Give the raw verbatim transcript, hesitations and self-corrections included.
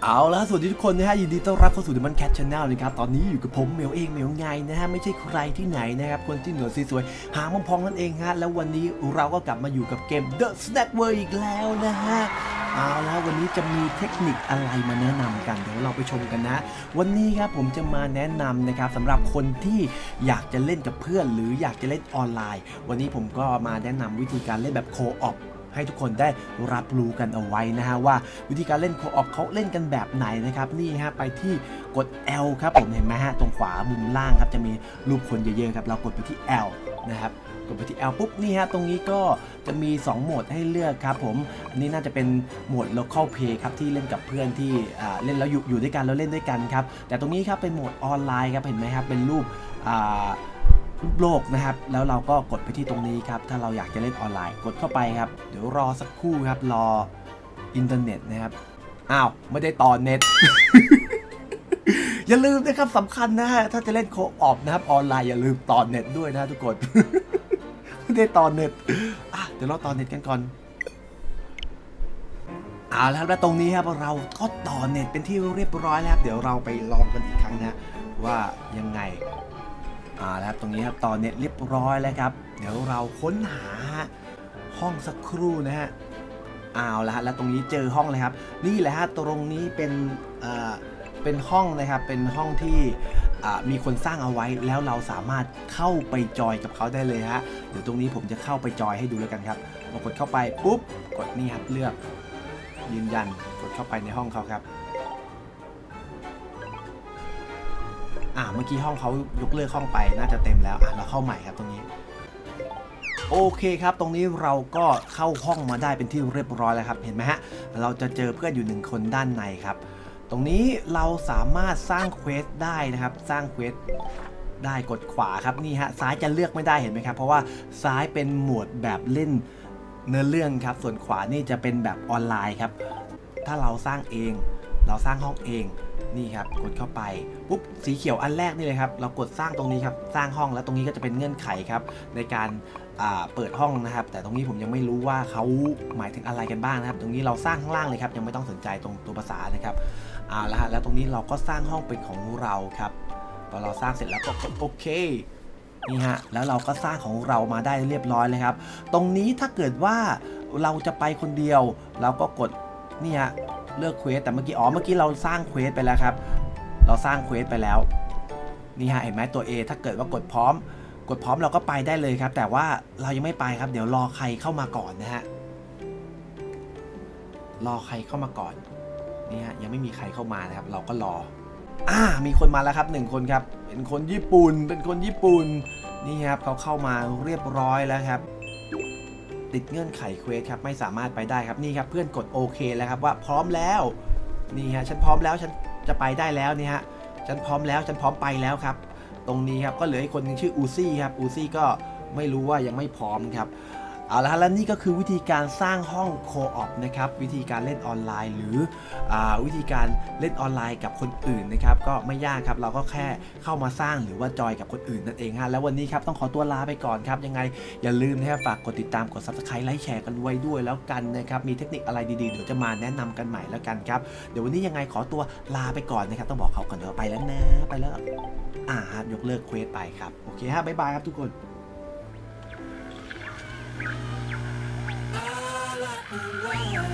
เอาละสวัสดีทุกคนนะฮะยินดีต้อนรับเข้าสู่ The Man Cat Channel นะครับตอนนี้อยู่กับผมเมลเองเมลไงนะฮะไม่ใช่ใครที่ไหนนะครับคนที่เหนือสวยๆหางพองๆนั่นเองฮะแล้ววันนี้เราก็กลับมาอยู่กับเกม The Snack World อีกแล้วนะฮะเอาละวันนี้จะมีเทคนิคอะไรมาแนะนำกันเดี๋ยวเราไปชมกันนะวันนี้ครับผมจะมาแนะนำนะครับสำหรับคนที่อยากจะเล่นกับเพื่อนหรืออยากจะเล่นออนไลน์วันนี้ผมก็มาแนะนำวิธีการเล่นแบบโคออปให้ทุกคนได้รับรู้กันเอาไว้นะฮะว่าวิธีการเล่นโคออปเขาเล่นกันแบบไหนนะครับนี่ฮะไปที่กด L ครับผมเห็นไหมฮะตรงขวามุมล่างครับจะมีรูปคนเยอะๆครับเรากดไปที่ L นะครับกดไปที่ L ปุ๊บนี่ฮะตรงนี้ก็จะมีสองโหมดให้เลือกครับผมอันนี้น่าจะเป็นโหมด local play ครับที่เล่นกับเพื่อนที่เล่นแล้วอยู่อยู่ด้วยกันแล้วเล่นด้วยกันครับแต่ตรงนี้ครับเป็นโหมดออนไลน์ครับเห็นไหมครับเป็นรูปโลกนะครับแล้วเราก็กดไปที่ตรงนี้ครับถ้าเราอยากจะเล่นออนไลน์กดเข้าไปครับเดี๋ยวรอสักครู่ครับรออินเทอร์เน็ตนะครับอ้าวไม่ได้ต่อเน็ต อย่าลืมนะครับสำคัญนะฮะถ้าจะเล่นโคออปนะครับออนไลน์อย่าลืมต่อเน็ตด้วยนะทุกคน ไม่ได้ต่อเน็ตอ่ะเดี๋ยวเราต่อเน็ตกันก่อนเอาแล้วแล้วตรงนี้ครับเราก็ต่อเน็ตเป็นที่เรียบร้อยแล้วเดี๋ยวเราไปลองกันอีกครั้งนะว่ายังไงอ่าแล้วตรงนี้ครับต่อเน็ตเรียบร้อยแล้วครับเดี๋ยวเราค้นหาห้องสักครู่นะฮะเอาละแล้วตรงนี้เจอห้องเลยครับนี่แหละฮะตรงนี้เป็นอ่าเป็นห้องนะครับเป็นห้องที่มีคนสร้างเอาไว้แล้วเราสามารถเข้าไปจอยกับเขาได้เลยฮะเดี๋ยวตรงนี้ผมจะเข้าไปจอยให้ดูแล้วกันครับพอกดเข้าไปปุ๊บกดนี่ครับเลือกยืนยันกดเข้าไปในห้องเขาครับอ่าเมื่อกี้ห้องเขายกเลิกห้องไปน่าจะเต็มแล้วอ่ะเราเข้าใหม่ครับตรงนี้โอเคครับตรงนี้เราก็เข้าห้องมาได้เป็นที่เรียบร้อยแล้วครับเห็นไหมฮะเราจะเจอเพื่อนอยู่หนึ่งคนด้านในครับตรงนี้เราสามารถสร้างเควสได้นะครับสร้างเควสได้กดขวาครับนี่ฮะซ้ายจะเลือกไม่ได้เห็นไหมครับเพราะว่าซ้ายเป็นโหมดแบบเล่นเนื้อเรื่องครับส่วนขวานี่จะเป็นแบบออนไลน์ครับถ้าเราสร้างเองเราสร้างห้องเองนี่ครับกดเข้าไปปุ๊บสีเขียวอันแรกนี่เลยครับเรากดสร้างตรงนี้ครับสร้างห้องแล้วตรงนี้ก็จะเป็นเงื่อนไขครับในการเปิดห้องนะครับแต่ตรงนี้ผมยังไม่รู้ว่าเขาหมายถึงอะไรกันบ้างนะครับตรงนี้เราสร้างข้างล่างเลยครับยังไม่ต้องสนใจตรงตัวภาษานะครับอ่าแล้วฮะแล้วตรงนี้เราก็สร้างห้องเป็นของเราครับพอเราสร้างเสร็จแล้วก็กดโอเคนี่ฮะแล้วเราก็สร้างของเรามาได้เรียบร้อยเลยครับตรงนี้ถ้าเกิดว่าเราจะไปคนเดียวเราก็กดนี่ฮะเลือกเควสแต่เมื่อกี้อ๋อเมื่อกี้เราสร้างเควสไปแล้วครับเราสร้างเควสไปแล้วนี่ฮะเห็นไหมตัว A ถ้าเกิดว่ากดพร้อมกดพร้อมเราก็ไปได้เลยครับแต่ว่าเรายังไม่ไปครับเดี๋ยวรอใครเข้ามาก่อนนะฮะรอใครเข้ามาก่อนนี่ฮะยังไม่มีใครเข้ามานะครับเราก็รออ่ามีคนมาแล้วครับหนึ่งคนครับเป็นคนญี่ปุ่นเป็นคนญี่ปุ่นนี่ครับเขาเข้ามาเรียบร้อยแล้วครับติดเงื่อนไขเควสครับไม่สามารถไปได้ครับนี่ครับเพื่อนกดโอเคแล้วครับว่าพร้อมแล้วนี่ฮะฉันพร้อมแล้วฉันจะไปได้แล้วนี่ฮะฉันพร้อมแล้วฉันพร้อมไปแล้วครับตรงนี้ครับก็เหลืออีกคนนึงชื่ออูซี่ครับอูซี่ก็ไม่รู้ว่ายังไม่พร้อมครับเอาละแล้วนี่ก็คือวิธีการสร้างห้องโคออปนะครับวิธีการเล่นออนไลน์หรืออาวิธีการเล่นออนไลน์กับคนอื่นนะครับก็ไม่ยากครับเราก็แค่เข้ามาสร้างหรือว่าจอยกับคนอื่นนั่นเองฮะแล้ววันนี้ครับต้องขอตัวลาไปก่อนครับยังไงอย่าลืมนะครับฝากกดติดตามกด ซับสไครบ์ ไลค์แชร์กันไว้ด้วยแล้วกันนะครับมีเทคนิคอะไรดีๆเดี๋ยวจะมาแนะนำกันใหม่แล้วกันครับเดี๋ยววันนี้ยังไงขอตัวลาไปก่อนนะครับต้องบอกเขาก่อนเดี๋ยวไปแล้วนะไปแล้วอ่ายกเลิกเควสไปครับโอเคฮะบ๊ายบายครับทุกคนOoh,